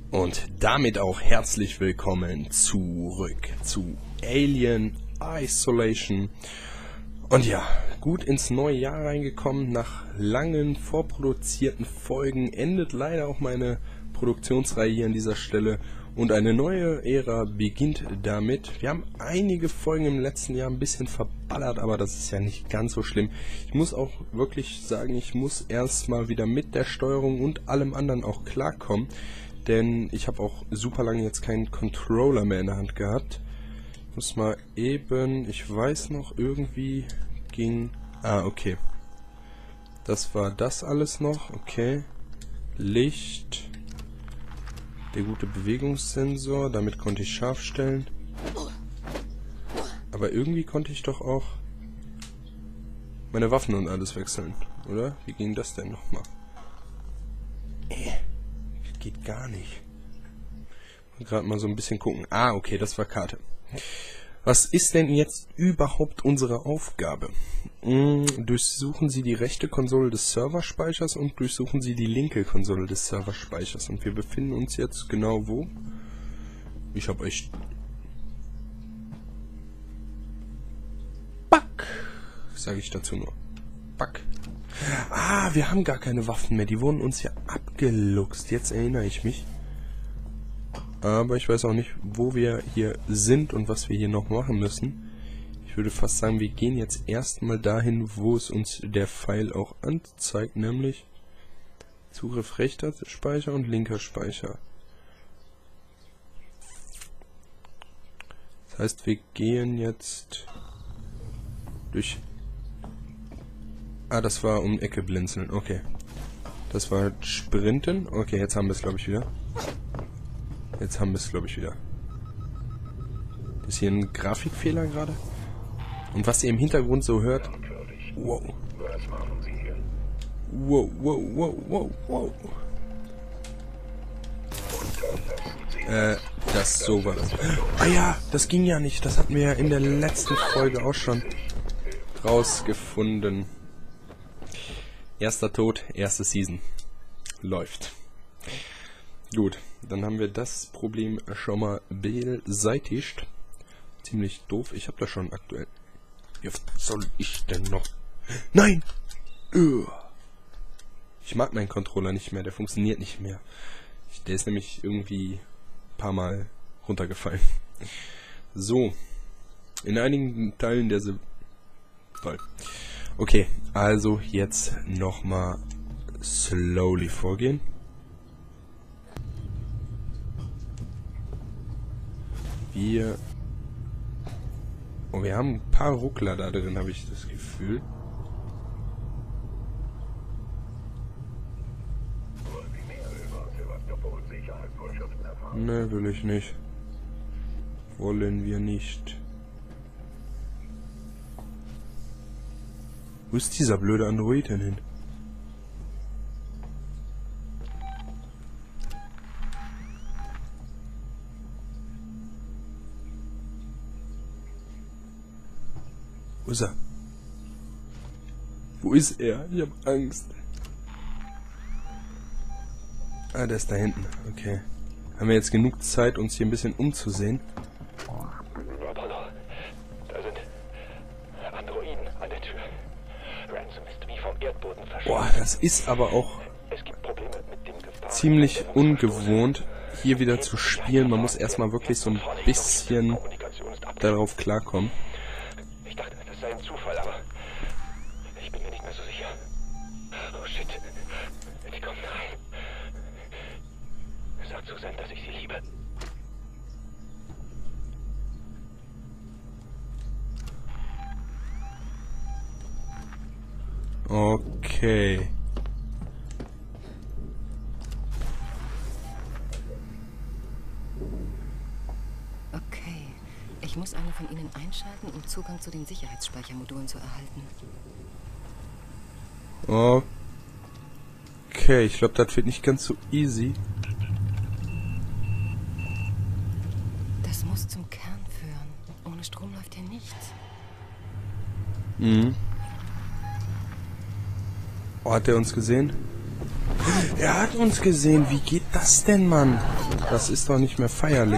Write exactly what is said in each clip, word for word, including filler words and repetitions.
Und damit auch herzlich willkommen zurück zu Alien Isolation. Und ja, gut ins neue Jahr reingekommen. Nach langen vorproduzierten Folgen endet leider auch meine Produktionsreihe hier an dieser Stelle. Und eine neue Ära beginnt damit. Wir haben einige Folgen im letzten Jahr ein bisschen verballert, aber das ist ja nicht ganz so schlimm. Ich muss auch wirklich sagen, ich muss erstmal wieder mit der Steuerung und allem anderen auch klarkommen. Denn ich habe auch super lange jetzt keinen Controller mehr in der Hand gehabt. Ich muss mal eben, ich weiß noch, irgendwie ging... Ah, okay. Das war das alles noch, okay. Licht... Der gute Bewegungssensor, damit konnte ich scharf stellen. Aber irgendwie konnte ich doch auch meine Waffen und alles wechseln, oder? Wie ging das denn nochmal? Äh, geht gar nicht. Gerade mal so ein bisschen gucken. Ah, okay, das war Karte. Was ist denn jetzt überhaupt unsere Aufgabe? Hm, durchsuchen Sie die rechte Konsole des Serverspeichers und durchsuchen Sie die linke Konsole des Serverspeichers. Und wir befinden uns jetzt genau wo? Ich habe echt... Back! Sage ich dazu nur. Back. Ah, wir haben gar keine Waffen mehr. Die wurden uns ja abgeluchst. Jetzt erinnere ich mich. Aber ich weiß auch nicht, wo wir hier sind und was wir hier noch machen müssen. Ich würde fast sagen, wir gehen jetzt erstmal dahin, wo es uns der Pfeil auch anzeigt, nämlich Zugriff rechter Speicher und linker Speicher. Das heißt, wir gehen jetzt durch... Ah, das war um Ecke blinzeln, okay. Das war Sprinten, okay, jetzt haben wir es, glaube ich, wieder. Jetzt haben wir es, glaube ich, wieder. Ist hier ein Grafikfehler gerade? Und was ihr im Hintergrund so hört... Wow. Wow, wow, wow, wow, wow. Äh, das so war das. Ah ja, das ging ja nicht. Das hatten wir ja in der letzten Folge auch schon rausgefunden. Erster Tod, erste Season. Läuft. Gut, dann haben wir das Problem schon mal beseitigt. Ziemlich doof. Ich habe da schon aktuell... Ja, was soll ich denn noch... Nein! Ich mag meinen Controller nicht mehr. Der funktioniert nicht mehr. Der ist nämlich irgendwie ein paar Mal runtergefallen. So. In einigen Teilen der... Se Toll. Okay, also jetzt nochmal slowly vorgehen. Wir... Oh, wir haben ein paar Ruckler da drin, habe ich das Gefühl. Ne, will ich nicht. Wollen wir nicht. Wo ist dieser blöde Android denn hin? Wo ist er? Wo ist er? Ich hab Angst. Ah, der ist da hinten. Okay. Haben wir jetzt genug Zeit, uns hier ein bisschen umzusehen? Apollo, da sind Androiden an der Tür. Ransom ist wie vom Erdboden verschwunden. Boah, das ist aber auch Es gibt Probleme mit dem Gefahr. ziemlich ungewohnt, hier wieder zu spielen. Man muss erstmal wirklich so ein bisschen darauf klarkommen. Ich dachte, das sei ein Zufall, aber ich bin mir nicht mehr so sicher. Oh shit. Die kommen rein. Sag Susan, dass ich sie liebe. Okay. Okay. Ich muss eine von ihnen einschalten, um Zugang zu den Sicherheitsspeichermodulen zu erhalten. Okay, ich glaube, das wird nicht ganz so easy. Das muss zum Kern führen. Ohne Strom läuft hier nichts. Mhm. Oh, hat er uns gesehen? Er hat uns gesehen. Wie geht das denn, Mann? Das ist doch nicht mehr feierlich.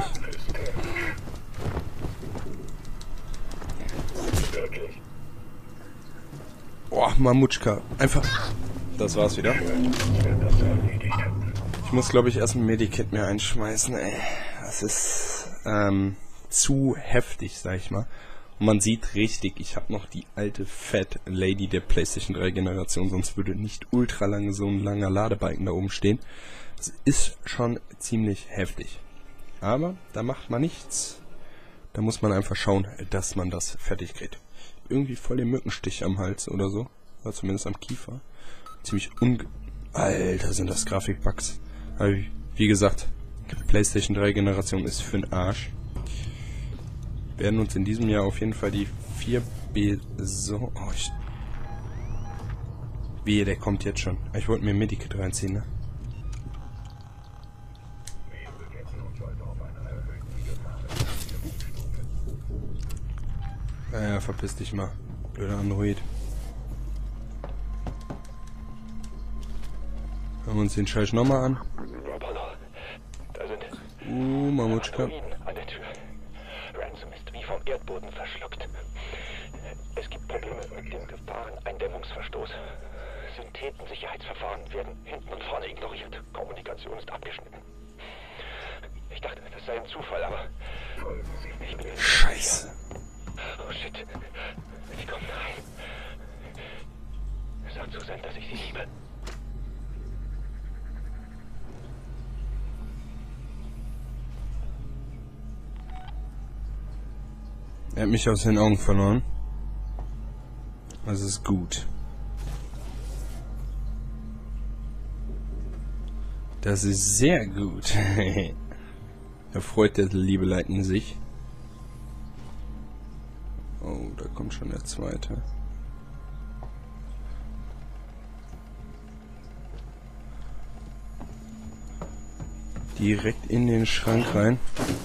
Boah, Mamutschka. Einfach... Das war's wieder. Ich muss, glaube ich, erst ein Medikit mehr einschmeißen, ey. Das ist ähm, zu heftig, sag ich mal. Und man sieht richtig, ich habe noch die alte Fat Lady der PlayStation drei Generation, sonst würde nicht ultra lange so ein langer Ladebalken da oben stehen. Das ist schon ziemlich heftig. Aber da macht man nichts. Da muss man einfach schauen, dass man das fertig kriegt. Irgendwie voll den Mückenstich am Hals oder so. Oder zumindest am Kiefer. Ziemlich unge... Alter, sind das Grafikbugs. Aber wie gesagt, PlayStation drei Generation ist für den Arsch. Wir werden uns in diesem Jahr auf jeden Fall die vier B so... Oh, ich... Wehe, der kommt jetzt schon. Ich wollte mir ein Medikit reinziehen, ne? Naja, verpiss dich mal. Blöder Android. Hören wir uns den Scheiß nochmal an. Da sind Uh, Mamutschka. Androiden an der Tür. Ransom ist wie vom Erdboden verschluckt. Es gibt Probleme mit dem Gefahreneindämmungsverstoß. Synthetensicherheitsverfahren werden hinten und vorne ignoriert. Kommunikation ist abgeschnitten. Ich dachte, das sei ein Zufall, aber ich bin mir Scheiße. Oh shit. Sie kommen rein. Sag Susan, dass ich sie liebe. Er hat mich aus den Augen verloren. Das ist gut. Das ist sehr gut. Da freut der liebe Leiten sich. Oh, da kommt schon der zweite. Direkt in den Schrank rein.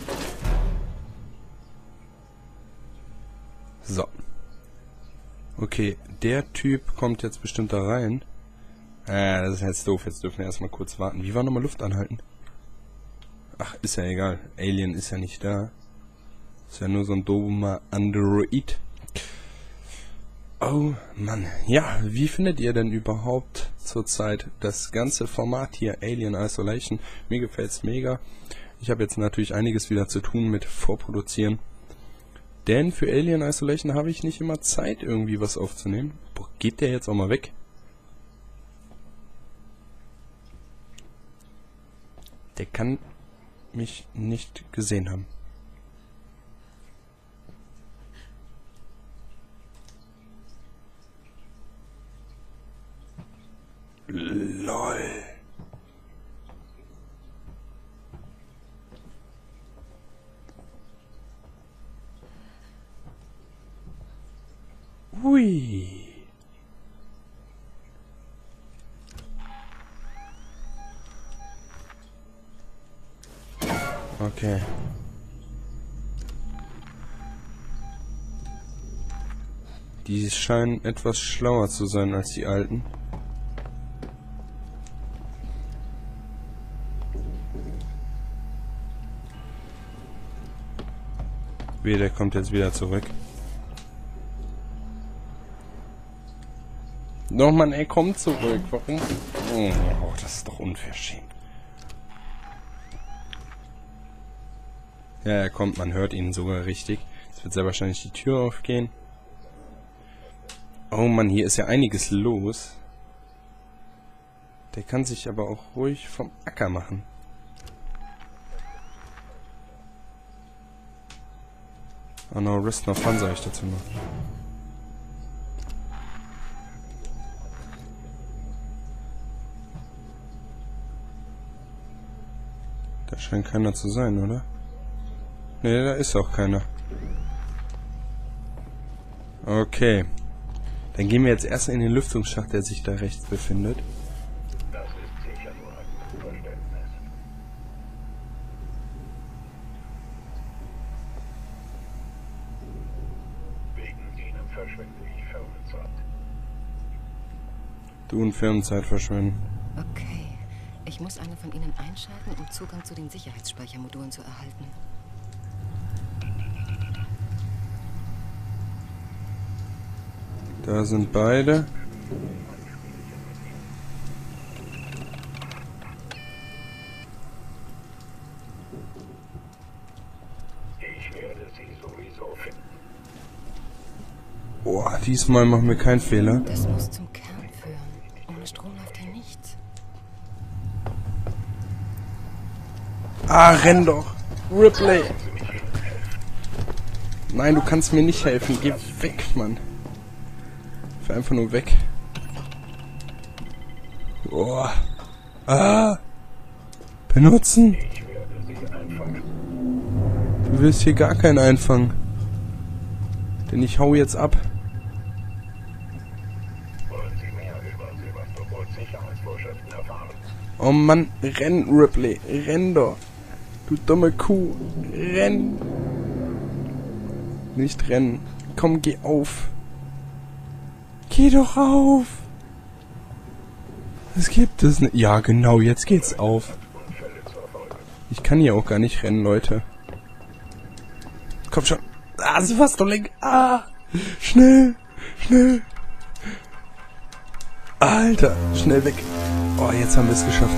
So. Okay, der Typ kommt jetzt bestimmt da rein. Ah, das ist jetzt doof. Jetzt dürfen wir erstmal kurz warten. Wie war nochmal Luft anhalten? Ach, ist ja egal. Alien ist ja nicht da. Ist ja nur so ein dummer Android. Oh Mann. Ja, wie findet ihr denn überhaupt zurzeit das ganze Format hier, Alien Isolation? Mir gefällt's mega. Ich habe jetzt natürlich einiges wieder zu tun mit Vorproduzieren. Denn für Alien Isolation habe ich nicht immer Zeit, irgendwie was aufzunehmen. Boah, geht der jetzt auch mal weg? Der kann mich nicht gesehen haben. LOL. Hui. Okay. Die scheinen etwas schlauer zu sein als die alten. Wie, der kommt jetzt wieder zurück. Doch, Mann, er kommt zurück. Warum? Oh, das ist doch unverschämt. Ja, er kommt, man hört ihn sogar richtig. Jetzt wird sehr wahrscheinlich die Tür aufgehen. Oh Mann, hier ist ja einiges los. Der kann sich aber auch ruhig vom Acker machen. Oh no, risk no fun, sag ich dazu noch. Da scheint keiner zu sein, oder? Ne, da ist auch keiner. Okay. Dann gehen wir jetzt erst in den Lüftungsschacht, der sich da rechts befindet. Das ist sicher nur ein Verständnis. Wegen Ihnen verschwende ich Firmenzeit. Du und Firmenzeit verschwenden. Okay. muss eine von ihnen einschalten, um Zugang zu den Sicherheitsspeichermodulen zu erhalten. Da sind beide. Ich werde sie sowieso finden. Boah, diesmal machen wir keinen Fehler. Das muss zum Kern führen. Ohne Strom läuft hier nichts. Ah, renn doch. Ripley. Nein, du kannst mir nicht helfen. Geh weg, Mann. Fahr einfach nur weg. Oh. Ah. Benutzen. Ich werde sie einfangen. Du wirst hier gar keinen einfangen. Denn ich hau jetzt ab. Wollen Sie mehr über Sevastopols Sicherheitsvorschriften erfahren? Oh Mann, renn, Ripley. Renn doch. Du dumme Kuh. Renn. Nicht rennen. Komm, geh auf. Geh doch auf. Was gibt es nicht? Ja, genau, jetzt geht's auf. Ich kann hier auch gar nicht rennen, Leute. Komm schon. Ah, Sevastopol. Ah. Schnell. Schnell. Alter. Schnell weg. Oh, jetzt haben wir es geschafft.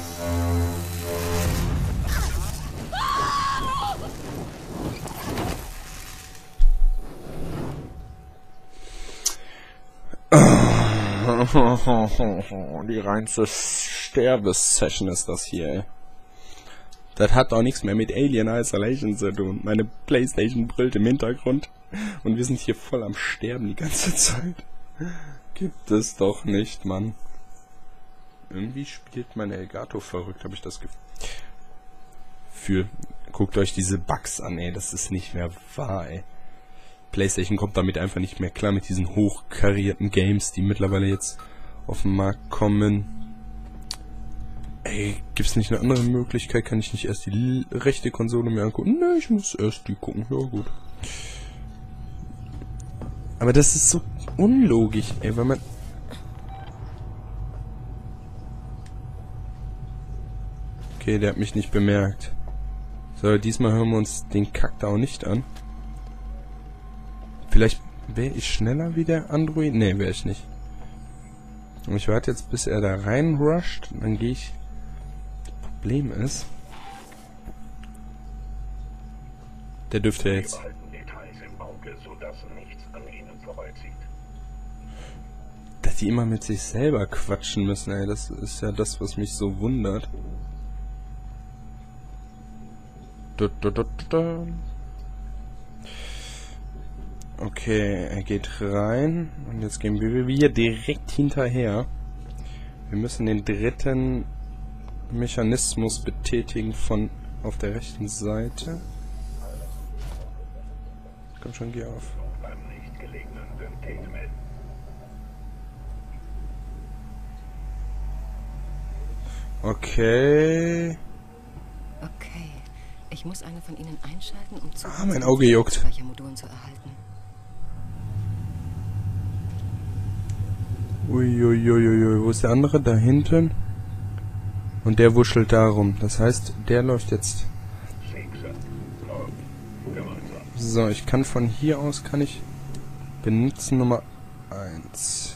Die reinste Sterbesession ist das hier, ey. Das hat doch nichts mehr mit Alien Isolation zu tun. Meine Playstation brüllt im Hintergrund. Und wir sind hier voll am Sterben die ganze Zeit. Gibt es doch nicht, Mann. Irgendwie spielt mein Elgato verrückt, habe ich das Gefühl. Für, guckt euch diese Bugs an, ey. Das ist nicht mehr wahr, ey. PlayStation kommt damit einfach nicht mehr klar mit diesen hochkarierten Games, die mittlerweile jetzt auf den Markt kommen. Ey, gibt's nicht eine andere Möglichkeit? Kann ich nicht erst die rechte Konsole mir angucken? Ne, ich muss erst die gucken. Ja, gut. Aber das ist so unlogisch, ey, weil man... Okay, der hat mich nicht bemerkt. So, diesmal hören wir uns den Kack da auch nicht an. Vielleicht wäre ich schneller wie der Android? Ne, wäre ich nicht. Und ich warte jetzt, bis er da rein rusht. Dann gehe ich... Das Problem ist... Der dürfte jetzt... Details im Auge, sodass nichts an ihnen vorbeizieht. Dass die immer mit sich selber quatschen müssen, ey. Das ist ja das, was mich so wundert. Da, da, da, da. Okay, er geht rein. Und jetzt gehen wir wieder direkt hinterher. Wir müssen den dritten Mechanismus betätigen von auf der rechten Seite. Komm schon, geh auf. Beim nicht gelegenen Synthet melden. Okay. Okay. Ich muss eine von ihnen einschalten, um Zugang Ah, mein zu Auge den juckt. Speichermodulen zu erhalten. Uiuiuiui, wo ist der andere? Da hinten. Und der wuschelt da rum. Das heißt, der läuft jetzt. So, ich kann von hier aus, kann ich benutzen Nummer eins.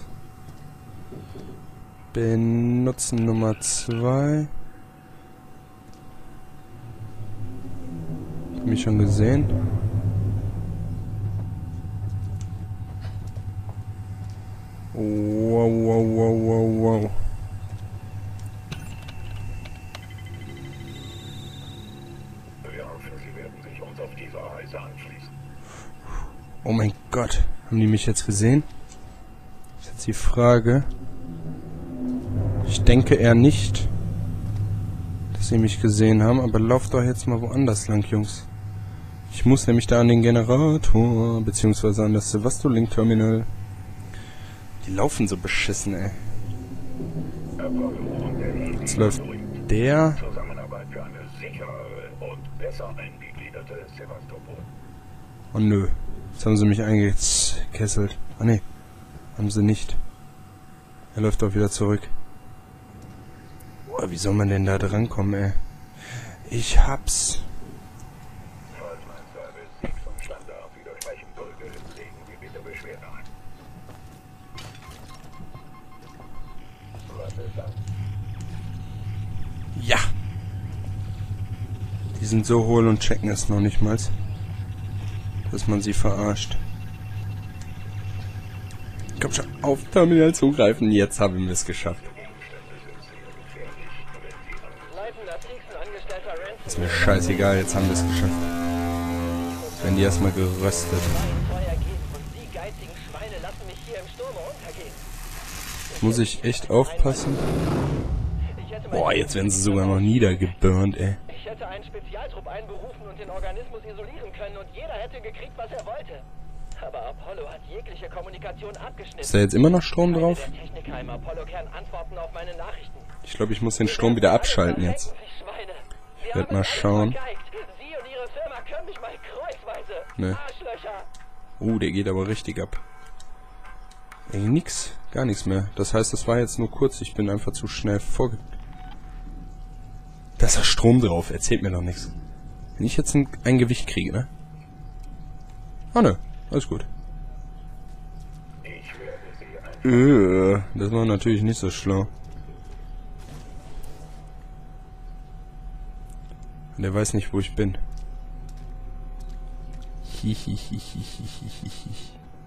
Benutzen Nummer zwei. Hab mich schon gesehen. Wow, wow, wow, wow, wow. Wir hoffen, Sie werden sich uns auf dieser Reise anschließen. Oh mein Gott. Haben die mich jetzt gesehen? Das ist jetzt die Frage. Ich denke eher nicht, dass sie mich gesehen haben, aber lauft doch jetzt mal woanders lang, Jungs. Ich muss nämlich da an den Generator, beziehungsweise an das Sevastopol-Terminal. Die laufen so beschissen, ey. Jetzt läuft der. Zusammenarbeit für eine sicherere und besser eingegliederte Sevastopol. Oh nö. Jetzt haben sie mich eingekesselt. Ah ne. Haben sie nicht. Er läuft doch wieder zurück. Oh, wie soll man denn da drankommen, ey? Ich hab's. Ja! Die sind so hohl und checken es noch nicht mal, dass man sie verarscht. Komm schon, auf Terminal zugreifen. Jetzt haben wir es geschafft. Ist mir scheißegal, jetzt haben wir es geschafft. Jetzt werden die erstmal geröstet. Muss ich echt aufpassen? Boah, jetzt werden sie sogar noch niedergeburnt, ey. Ich hätte einen Spezialtrupp einberufen und den Organismus isolieren können und jeder hätte gekriegt, was er wollte. Aber Apollo hat jegliche Kommunikation abgeschnitten. Ist da jetzt immer noch Strom drauf? Der Techniker im Apollo-Kern antworten auf meine Nachrichten. Ich glaube, ich muss den Strom wieder abschalten jetzt. Ich werde mal schauen. Sie und Ihre Firma können mich mal kreuzweise. Ne. Arschlöcher. Oh, der geht aber richtig ab. Ey, nix. Gar nichts mehr. Das heißt, das war jetzt nur kurz. Ich bin einfach zu schnell vorge... Da ist der Strom drauf. Erzählt mir doch nichts. Wenn ich jetzt ein, ein Gewicht kriege, ne? Ah, ne. Alles gut. Äh, das war natürlich nicht so schlau. Der weiß nicht, wo ich bin. Hihihihihihihi.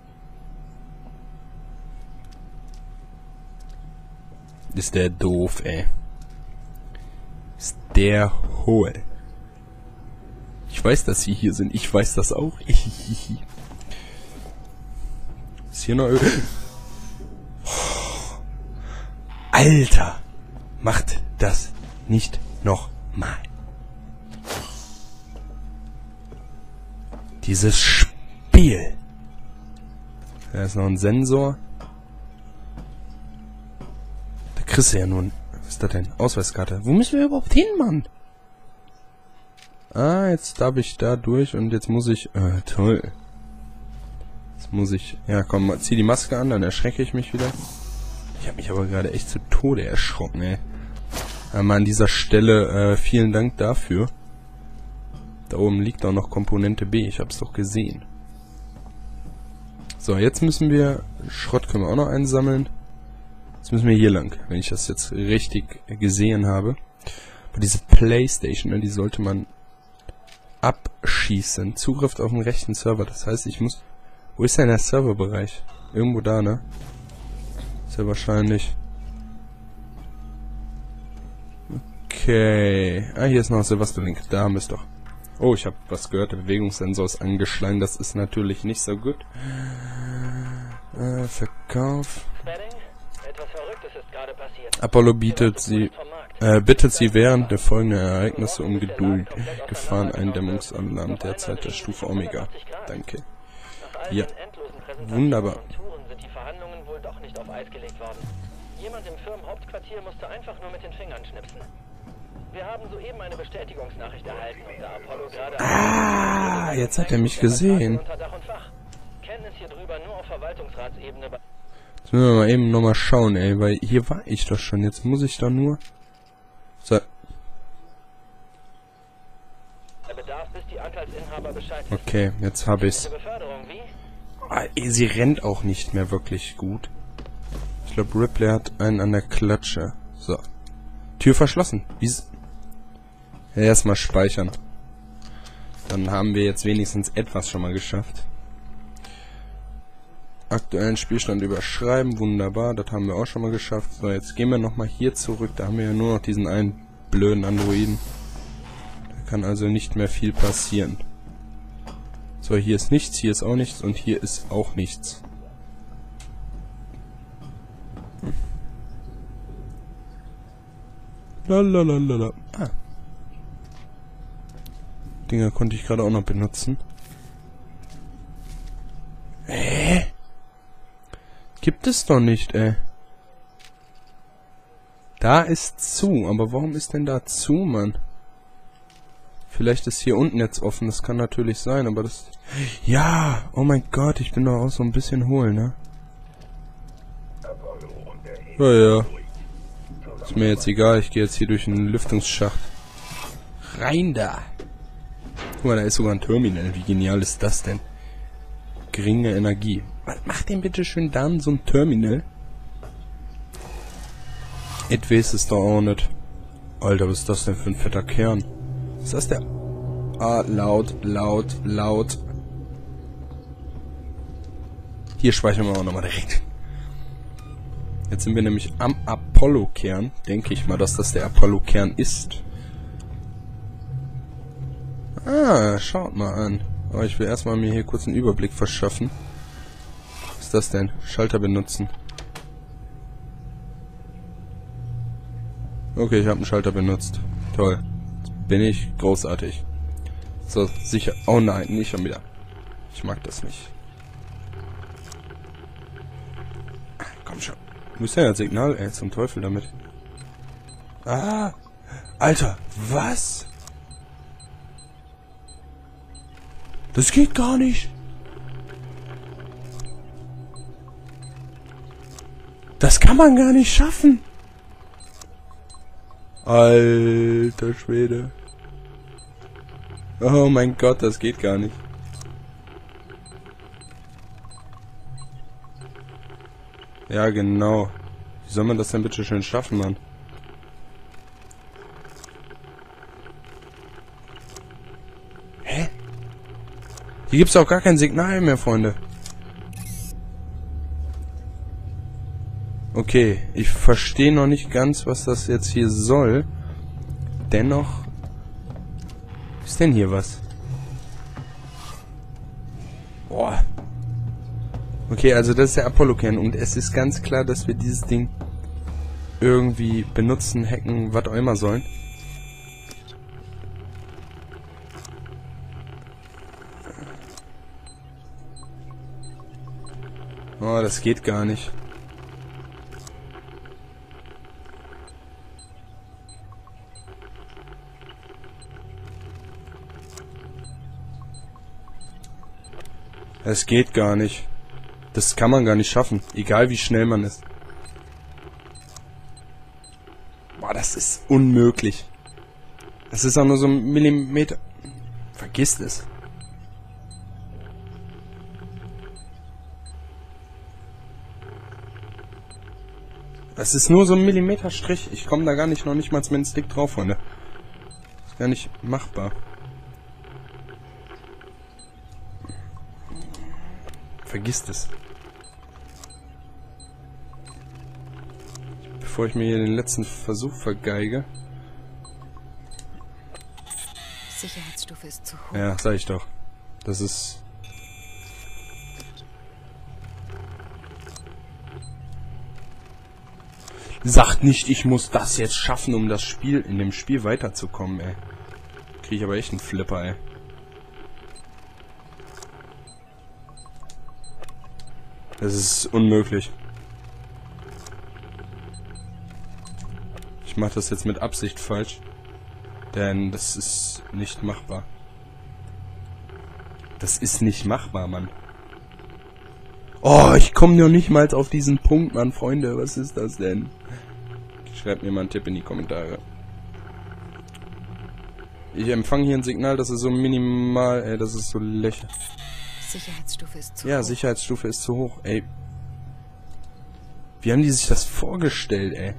Ist der doof, ey. Ist der hohl. Ich weiß, dass sie hier sind. Ich weiß das auch. Ist hier noch Öl? Alter! Macht das nicht noch mal. Dieses Spiel. Da ist noch ein Sensor. Da kriegst du ja nun... Was ist das denn? Ausweiskarte. Wo müssen wir überhaupt hin, Mann? Ah, jetzt darf ich da durch und jetzt muss ich... Äh, toll. Jetzt muss ich... Ja, komm, zieh die Maske an, dann erschrecke ich mich wieder. Ich habe mich aber gerade echt zu Tode erschrocken, ey. Einmal an dieser Stelle äh, vielen Dank dafür. Da oben liegt auch noch Komponente B. Ich hab's doch gesehen. So, jetzt müssen wir... Schrott können wir auch noch einsammeln. Jetzt müssen wir hier lang, wenn ich das jetzt richtig gesehen habe. Aber diese Playstation, ne, die sollte man abschießen. Zugriff auf den rechten Server. Das heißt, ich muss... Wo ist denn der Serverbereich? Irgendwo da, ne? Ist ja wahrscheinlich... Okay. Ah, hier ist noch Silvesterlink. Da haben wir es doch. Oh, ich habe was gehört. Der Bewegungssensor ist angeschlagen. Das ist natürlich nicht so gut. Äh, Verkauf. Apollo bietet sie, äh, bittet sie während der folgenden Ereignisse um Geduld. Gefahreneindämmungsalarm derzeit der Stufe Omega. Danke. Ja. Wunderbar. Jemand im Firmenhauptquartier musste einfach nur mit den Fingern schnipsen. Wir haben soeben eine Bestätigungsnachricht erhalten und da Apollo gerade... Ah, jetzt hat er mich gesehen. Kenntnis hier drüber nur auf Verwaltungsratsebene... Jetzt müssen wir mal eben nochmal schauen, ey, weil hier war ich doch schon. Jetzt muss ich doch nur... So. Okay, jetzt habe ich's. Ah, sie rennt auch nicht mehr wirklich gut. Ich glaube, Ripley hat einen an der Klatsche. So. Tür verschlossen. Wie's? Ja, erstmal speichern. Dann haben wir jetzt wenigstens etwas schon mal geschafft. Aktuellen Spielstand überschreiben. Wunderbar. Das haben wir auch schon mal geschafft. So, jetzt gehen wir nochmal hier zurück. Da haben wir ja nur noch diesen einen blöden Androiden. Da kann also nicht mehr viel passieren. So, hier ist nichts. Hier ist auch nichts. Und hier ist auch nichts. Lalalala. Ah. Dinger konnte ich gerade auch noch benutzen. Hä? Gibt es doch nicht, ey. Da ist zu. Aber warum ist denn da zu, Mann? Vielleicht ist hier unten jetzt offen. Das kann natürlich sein, aber das... Ja! Oh mein Gott, ich bin doch auch so ein bisschen hohl, ne? Ja, ja. Ist mir jetzt egal, ich gehe jetzt hier durch einen Lüftungsschacht. Rein da! Guck mal, da ist sogar ein Terminal. Wie genial ist das denn? Geringe Energie. Was macht denn bitte schön dann so ein Terminal? Ich weiß es doch auch nicht. Alter, was ist das denn für ein fetter Kern? Ist das der... Ah, laut, laut, laut. Hier speichern wir auch nochmal direkt. Jetzt sind wir nämlich am Apollo-Kern. Denke ich mal, dass das der Apollo-Kern ist. Ah, schaut mal an. Aber ich will erstmal mir hier kurz einen Überblick verschaffen. Was ist das denn? Schalter benutzen. Okay, ich habe einen Schalter benutzt. Toll. Jetzt bin ich großartig. So, sicher. Oh nein, nicht schon wieder. Ich mag das nicht. Komm schon. Wo ist denn das Signal? Ey, zum Teufel damit. Ah! Alter, was? Das geht gar nicht. Das kann man gar nicht schaffen. Alter Schwede. Oh mein Gott, das geht gar nicht. Ja, genau. Wie soll man das denn bitte schön schaffen, Mann? Hä? Hier gibt's auch gar kein Signal mehr, Freunde. Okay, ich verstehe noch nicht ganz, was das jetzt hier soll. Dennoch... Ist denn hier was? Boah. Okay, also das ist der Apollo-Kern und es ist ganz klar, dass wir dieses Ding irgendwie benutzen, hacken, was auch immer sollen. Oh, das geht gar nicht. Es geht gar nicht. Das kann man gar nicht schaffen. Egal wie schnell man ist. Boah, das ist unmöglich. Das ist auch nur so ein Millimeter. Vergiss es. Das ist nur so ein Millimeterstrich. Ich komme da gar nicht, noch nicht mal mit dem Stick drauf, Freunde. Das ist gar nicht machbar. Vergisst es. Bevor ich mir hier den letzten Versuch vergeige. Sicherheitsstufe ist zu hoch. Ja, sag ich doch. Das ist... Sagt nicht, ich muss das jetzt schaffen, um das Spiel, in dem Spiel weiterzukommen, ey. Krieg ich aber echt einen Flipper, ey. Das ist unmöglich. Ich mache das jetzt mit Absicht falsch. Denn das ist nicht machbar. Das ist nicht machbar, Mann. Oh, ich komme noch nicht mal auf diesen Punkt, Mann, Freunde. Was ist das denn? Schreibt mir mal einen Tipp in die Kommentare. Ich empfange hier ein Signal, das ist so minimal, ey, das ist so lächerlich. Sicherheitsstufe ist zu Ja, hoch. Sicherheitsstufe ist zu hoch, ey. Wie haben die sich das vorgestellt, ey?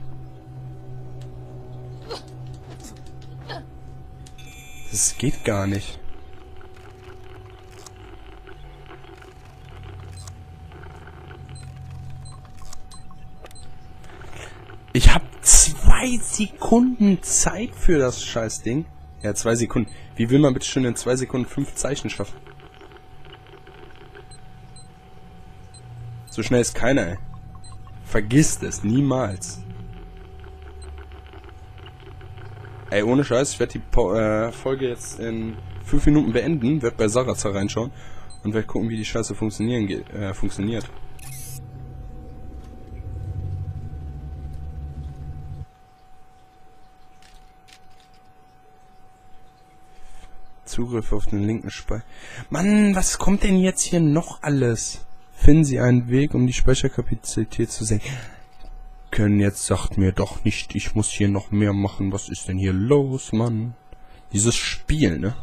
Das geht gar nicht. Ich habe zwei Sekunden Zeit für das Scheißding. Ja, zwei Sekunden. Wie will man bitte schon in zwei Sekunden fünf Zeichen schaffen? So schnell ist keiner, ey. Vergisst es, niemals. Ey, ohne Scheiß, ich werde die po äh, Folge jetzt in fünf Minuten beenden, werde bei Sarazar reinschauen und werde gucken, wie die Scheiße funktionieren geht, äh, funktioniert. Zugriff auf den linken Speicher. Mann, was kommt denn jetzt hier noch alles? Finden Sie einen Weg, um die Speicherkapazität zu senken. Bacon, jetzt sagt mir doch nicht, ich muss hier noch mehr machen. Was ist denn hier los, Mann? Dieses Spiel, ne?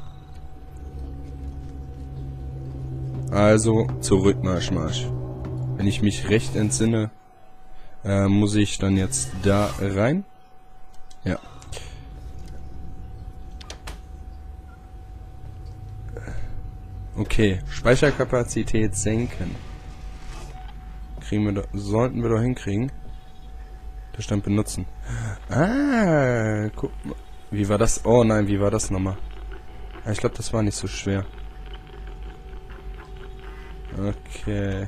Also, zurück, Marsch, Marsch. Wenn ich mich recht entsinne, äh, muss ich dann jetzt da rein. Ja. Okay, Speicherkapazität senken. Kriegen wir doch, sollten wir doch hinkriegen. Da stand benutzen. Ah, guck mal. Wie war das? Oh nein, wie war das nochmal? Ja, ich glaube, das war nicht so schwer. Okay.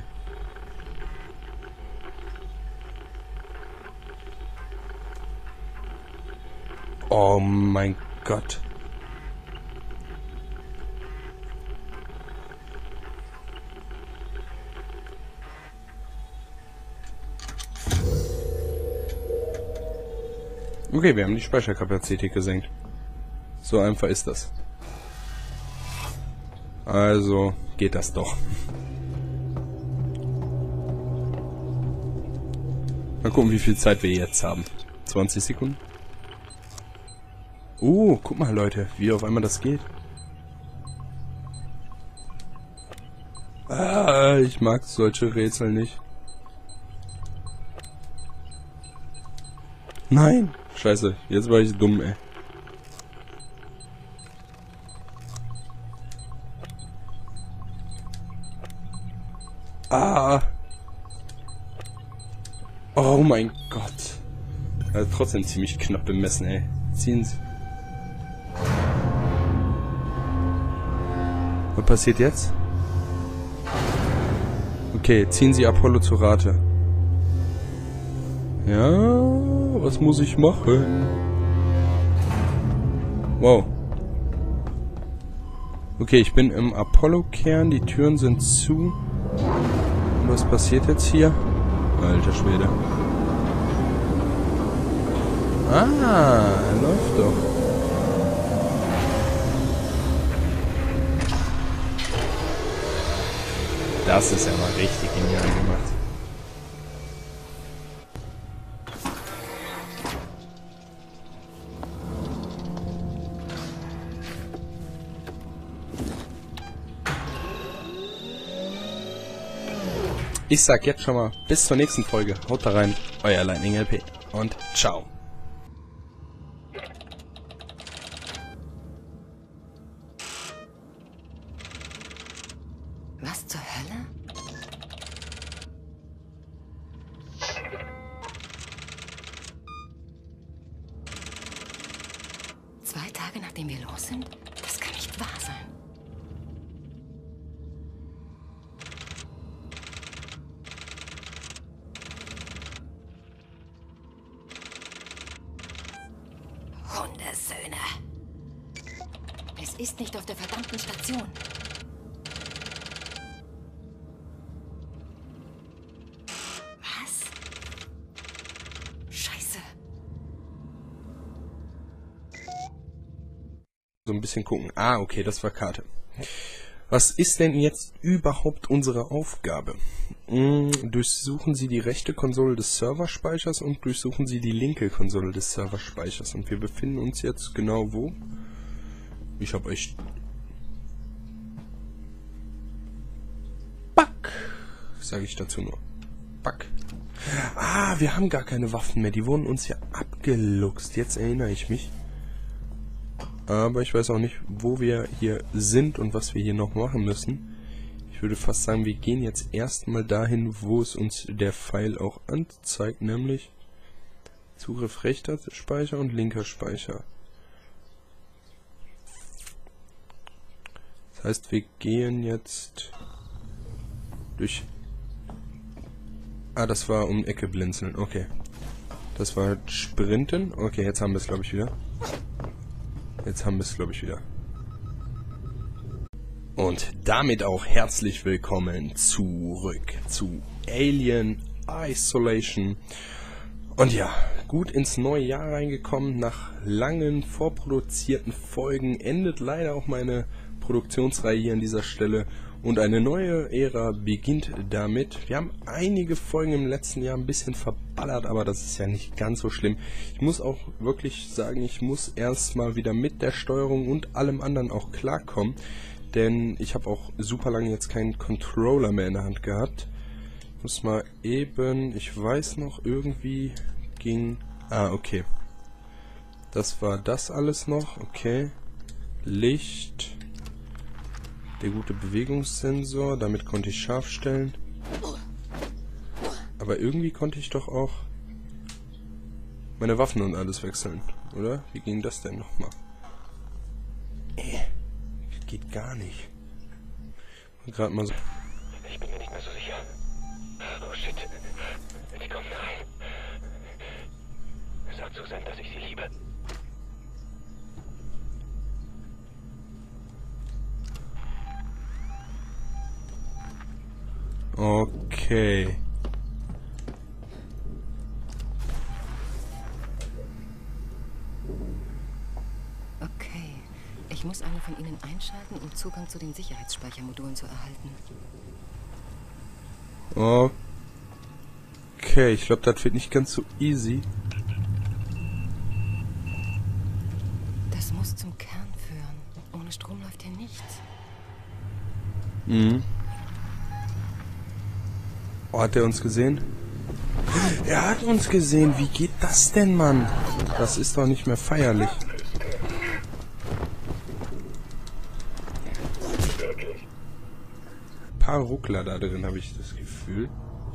Oh mein Gott. Okay, wir haben die Speicherkapazität gesenkt. So einfach ist das. Also geht das doch. Mal gucken, wie viel Zeit wir jetzt haben. zwanzig Sekunden. Oh, guck mal, Leute, wie auf einmal das geht. Ah, ich mag solche Rätsel nicht. Nein! Scheiße, jetzt war ich dumm, ey. Ah! Oh mein Gott. Also trotzdem ziemlich knapp bemessen, ey. Ziehen Sie. Was passiert jetzt? Okay, ziehen Sie Apollo zu Rate. Ja, was muss ich machen? Wow. Okay, ich bin im Apollo-Kern, die Türen sind zu. Und was passiert jetzt hier? Alter Schwede. Ah, läuft doch. Das ist ja mal richtig genial gemacht. Ich sag jetzt schon mal bis zur nächsten Folge. Haut da rein, euer Lightning L P und ciao. Was zur Hölle? Zwei Tage nachdem wir los sind? Das kann nicht wahr sein. Hundesöhne. Es ist nicht auf der verdammten Station. Was? Scheiße. So ein bisschen gucken. Ah, okay, das war Karte. Was ist denn jetzt überhaupt unsere Aufgabe? Hm, durchsuchen Sie die rechte Konsole des Serverspeichers und durchsuchen Sie die linke Konsole des Serverspeichers. Und wir befinden uns jetzt genau wo? Ich habe euch... Back! Sage ich dazu nur. Back. Ah, wir haben gar keine Waffen mehr. Die wurden uns ja abgeluchst. Jetzt erinnere ich mich. Aber ich weiß auch nicht, wo wir hier sind und was wir hier noch machen müssen. Ich würde fast sagen, wir gehen jetzt erstmal dahin, wo es uns der Pfeil auch anzeigt, nämlich Zugriff rechter Speicher und linker Speicher. Das heißt, wir gehen jetzt durch... Ah, das war um Ecke blinzeln, okay. Das war Sprinten. Okay, jetzt haben wir es, glaube ich, wieder. Jetzt haben wir es, glaube ich, wieder. Und damit auch herzlich willkommen zurück zu Alien Isolation. Und ja, gut ins neue Jahr reingekommen. Nach langen vorproduzierten Folgen endet leider auch meine Produktionsreihe hier an dieser Stelle und eine neue Ära beginnt damit. Wir haben einige Folgen im letzten Jahr ein bisschen verballert, aber das ist ja nicht ganz so schlimm. Ich muss auch wirklich sagen, ich muss erstmal wieder mit der Steuerung und allem anderen auch klarkommen, denn ich habe auch super lange jetzt keinen Controller mehr in der Hand gehabt. Ich muss mal eben, ich weiß noch, irgendwie ging... Ah, okay. Das war das alles noch, okay. Licht. Der gute Bewegungssensor, damit konnte ich scharf stellen. Aber irgendwie konnte ich doch auch meine Waffen und alles wechseln, oder? Wie ging das denn nochmal? Äh, geht gar nicht. Gerade mal so. Ich bin mir nicht mehr so sicher. Oh shit. Die kommen rein. Sag Susan, dass ich sie liebe. Okay. Okay. Ich muss eine von ihnen einschalten, um Zugang zu den Sicherheitsspeichermodulen zu erhalten. Okay, ich glaube, das wird nicht ganz so easy. Das muss zum Kern führen. Ohne Strom läuft hier nichts. Mhm. Oh, hat er uns gesehen? Er hat uns gesehen. Wie geht das denn, Mann? Das ist doch nicht mehr feierlich. Ein paar Ruckler da drin, habe ich das Gefühl.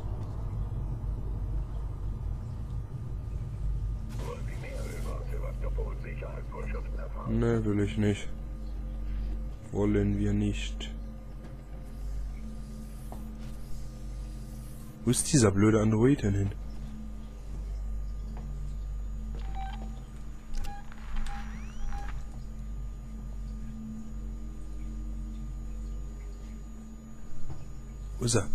Ne, will ich nicht. Wollen wir nicht. Wo ist dieser blöde Android denn hin? Wo ist er?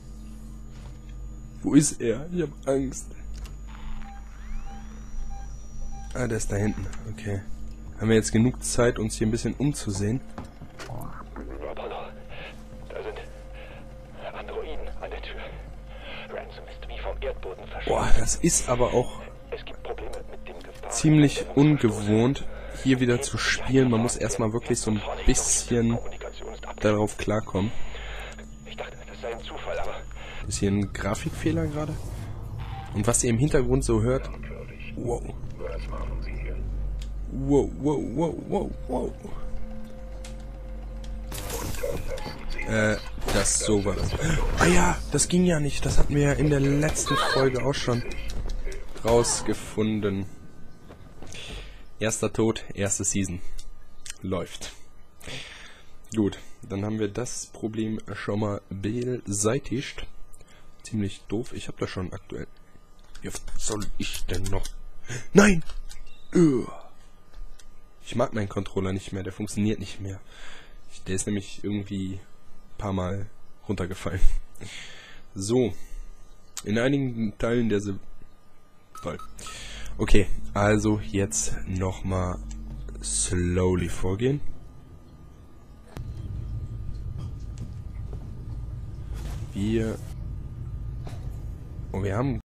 Wo ist er? Ich hab Angst. Ah, der ist da hinten. Okay. Haben wir jetzt genug Zeit, uns hier ein bisschen umzusehen? Apollo, da sind Androiden an der Tür. Ransom ist wie vom Erdboden verschwunden. Boah, das ist aber auch Es gibt Probleme mit dem Gefahr. ziemlich ungewohnt, hier wieder zu spielen. Man muss erstmal wirklich so ein bisschen darauf klarkommen. Ich dachte, das sei ein Zufall, aber... Ist hier ein Grafikfehler gerade? Und was ihr im Hintergrund so hört... Wow. Wow, wow, wow, wow, wow. Äh, das so war das. Ah ja, das ging ja nicht. Das hatten wir ja in der letzten Folge auch schon rausgefunden. Erster Tod, erste Season. Läuft. Gut, dann haben wir das Problem schon mal beseitigt. Ziemlich doof. Ich habe das schon aktuell. Wie oft soll ich denn noch... Nein! Ich mag meinen Controller nicht mehr. Der funktioniert nicht mehr. Der ist nämlich irgendwie ein paar Mal runtergefallen. So. In einigen Teilen der... Se Toll. Okay, also jetzt nochmal slowly vorgehen. Wir... Oh, wir haben